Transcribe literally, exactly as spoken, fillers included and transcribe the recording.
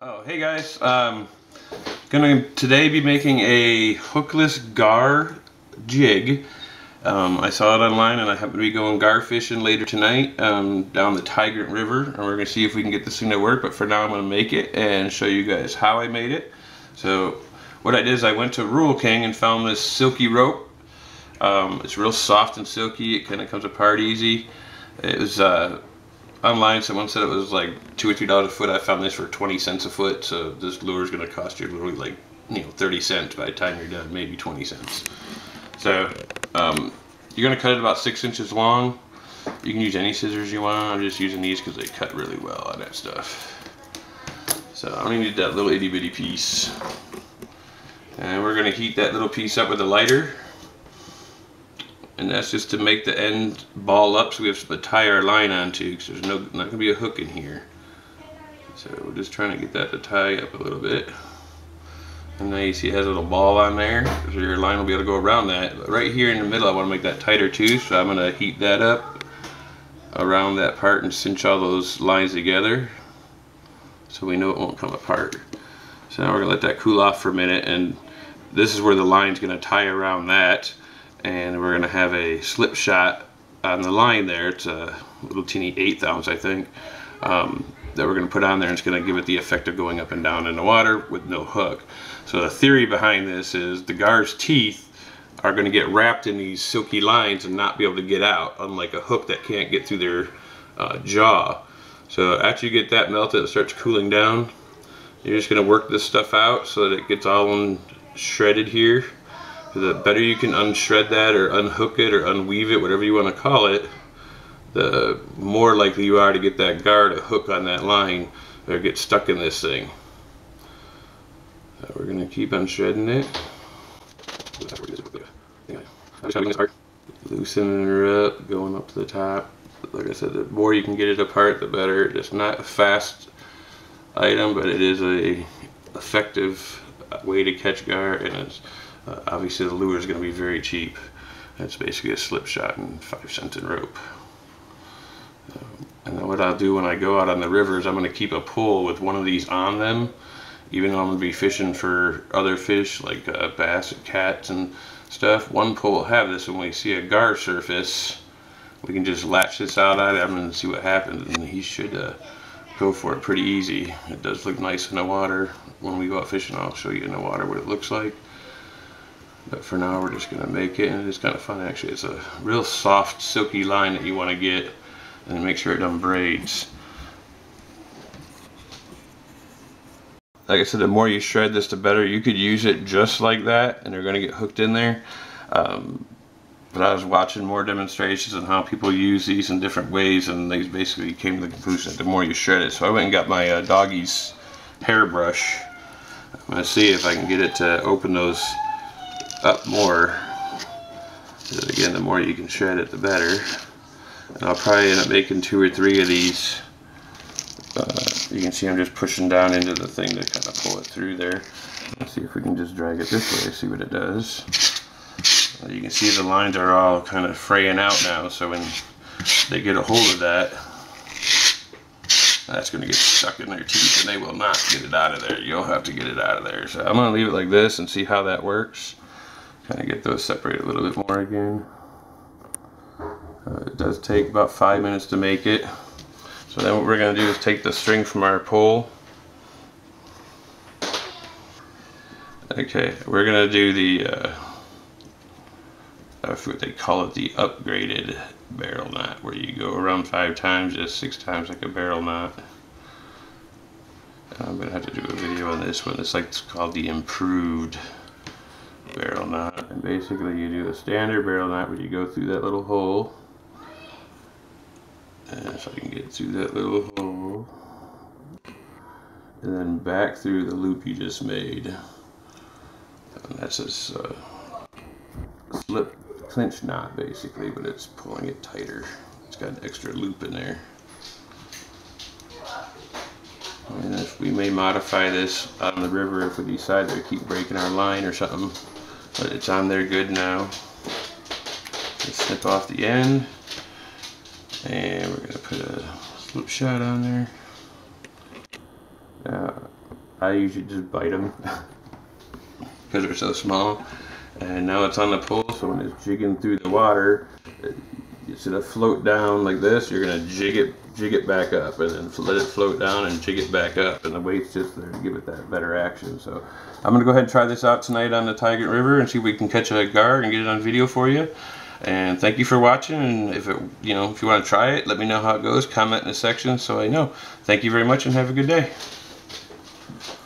Oh, hey guys. Um, gonna today be making a hookless gar jig. Um, I saw it online and I happen to be going gar fishing later tonight um, down the Tigrant River, and we're gonna see if we can get this thing to work. But for now I'm gonna make it and show you guys how I made it. So what I did is I went to Rural King and found this silky rope. Um, it's real soft and silky. It kind of comes apart easy. It was uh, online, someone said it was like two or three dollars a foot. I found this for twenty cents a foot, so this lure is going to cost you literally like, you know, thirty cents by the time you're done, maybe twenty cents. So um, you're going to cut it about six inches long. You can use any scissors you want. I'm just using these because they cut really well on that stuff. So I only need that little itty bitty piece, and we're going to heat that little piece up with a lighter. And that's just to make the end ball up, so we have to tie our line onto, because there's no not gonna be a hook in here. So we're just trying to get that to tie up a little bit. And now you see it has a little ball on there, so your line will be able to go around that. But right here in the middle, I want to make that tighter too, so I'm gonna heat that up around that part and cinch all those lines together, so we know it won't come apart. So now we're gonna let that cool off for a minute, and this is where the line's gonna tie around that. And we're going to have a slip shot on the line there. It's a little teeny eighth ounce, I think, um, that we're going to put on there, and it's going to give it the effect of going up and down in the water with no hook. So the theory behind this is the gar's teeth are going to get wrapped in these silky lines and not be able to get out, unlike a hook that can't get through their uh, jaw. So after you get that melted, it starts cooling down. You're just going to work this stuff out so that it gets all shredded here. The better you can unshred that or unhook it or unweave it, whatever you want to call it, the more likely you are to get that gar to hook on that line or get stuck in this thing. So we're going to keep unshredding it. Loosening her up, going up to the top. Like I said, the more you can get it apart, the better. It's not a fast item, but it is a effective way to catch gar, and it's Uh, obviously the lure is going to be very cheap. It's basically a slip shot and five cents in rope. Um, and then what I'll do when I go out on the river is I'm going to keep a pole with one of these on them, even though I'm going to be fishing for other fish like uh, bass and cats and stuff. One pole will have this, and when we see a gar surface, we can just latch this out at him and see what happens, and he should uh, go for it pretty easy. It does look nice in the water. When we go out fishing, I'll show you in the water what it looks like. But for now, we're just going to make it, and it's kind of fun actually. It's a real soft, silky line that you want to get, and make sure it doesn't braids. Like I said, the more you shred this, the better. You could use it just like that, and they're going to get hooked in there. Um, but I was watching more demonstrations on how people use these in different ways, and they basically came to the conclusion that the more you shred it. So I went and got my uh, doggy's hairbrush. I'm going to see if I can get it to open those up more. Because again, the more you can shred it, the better. And I'll probably end up making two or three of these. Uh, you can see I'm just pushing down into the thing to kind of pull it through there. Let's see if we can just drag it this way, see what it does. Uh, you can see the lines are all kind of fraying out now, so when they get a hold of that, that's going to get stuck in their teeth, and they will not get it out of there. You'll have to get it out of there. So I'm going to leave it like this and see how that works. Kind of get those separated a little bit more again. Uh, it does take about five minutes to make it. So then what we're going to do is take the string from our pole. Okay, we're going to do the, uh, I forget what they call it, the upgraded barrel knot, where you go around five times, just six times like a barrel knot. I'm going to have to do a video on this one. It's like it's called the improved barrel knot, and basically you do a standard barrel knot where you go through that little hole, and if I can get through that little hole, and then back through the loop you just made, and that's this uh, slip clinch knot basically, but it's pulling it tighter. It's got an extra loop in there. And if we may modify this on the river if we decide to keep breaking our line or something. But it's on there good now. Just snip off the end, and we're going to put a slip shot on there. Now, I usually just bite them because they're so small. And now it's on the pole, so when it's jigging through the water, instead of float down like this, you're gonna jig it, jig it back up, and then let it float down and jig it back up, and the weight's just there to give it that better action. So I'm gonna go ahead and try this out tonight on the Tygart River and see if we can catch a gar and get it on video for you. And thank you for watching. And if it, you know, if you want to try it, let me know how it goes. Comment in the section so I know. Thank you very much and have a good day.